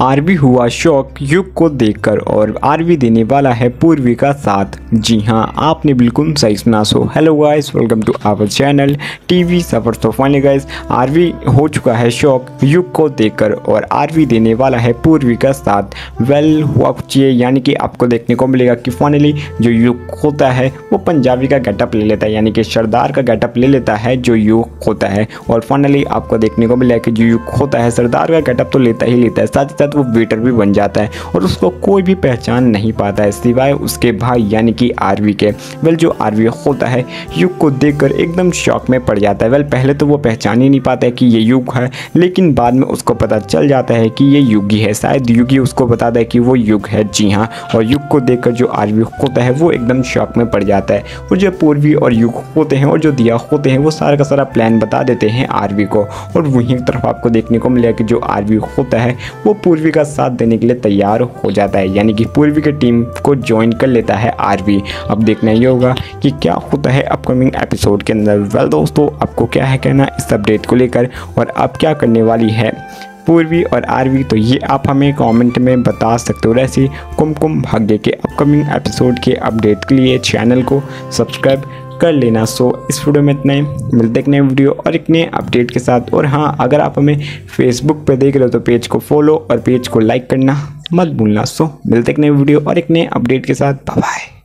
RV हुआ shock युग को देखकर और आरवी देने वाला है पूर्वी का साथ। जी हां, आपने बिल्कुल सही सुना। So hello guys, welcome to our channel TV Safar. तो फाइनली गाइस, आरवी हो चुका है शॉक युग को देखकर और आरवी देने वाला है पूर्वी का साथ। वेल हुआ कुछ ये, यानी कि आपको देखने को मिलेगा कि फाइनली जो युग होता है वो पंजाबी का गेटअप ले लेता है, यानी कि सरदार का गेटअप ले लेता है जो युग होता है। और फाइनली आपको देखने को मिलेगा कि जो युग होता है सरदार का गेटअप तो लेता ही लेता है, साथ ही साथ वो वेटर भी बन जाता है और उसको कोई भी पहचान नहीं पाता है सिवाय उसके भाई यानी कि आरवी के। वेल जो आरवी होता है युग को देखकर एकदम शॉक में पड़ जाता है। वेल पहले तो वो पहचान ही नहीं पाता है कि ये युग है, लेकिन बाद में उसको पता चल जाता है कि ये युग ही है। शायद युग ही उसको बताता है कि वो युग है। जी हाँ, और युग को देखकर जो आरवी होता है वो एकदम शॉक में पड़ जाता है। और जो पूर्वी और युग होते हैं और जो दिया होते हैं वो सारा का सारा प्लान बता देते हैं आरवी को। और वहीं की तरफ आपको देखने को मिलेगा कि जो आरवी होता है वो पूर्वी का साथ देने के लिए तैयार हो जाता है, यानी कि पूर्वी की टीम को ज्वाइन कर लेता है आरवी। अब देखना ये होगा कि क्या होता है अपकमिंग एपिसोड के अंदर। वेल दोस्तों, आपको क्या है कहना इस अपडेट को लेकर और अब क्या करने वाली है पूर्वी और आरवी, तो ये आप हमें कमेंट में बता सकते हो। ऐसी कुमकुम भाग्य के अपकमिंग एपिसोड के अपडेट के लिए चैनल को सब्सक्राइब कर लेना। सो इस वीडियो में इतना ही, मिलते एक नए वीडियो और एक नए अपडेट के साथ। और हाँ, अगर आप हमें फेसबुक पे देख रहे हो तो पेज को फॉलो और पेज को लाइक करना मत भूलना। सो मिलते एक नए वीडियो और एक नए अपडेट के साथ। Bye bye.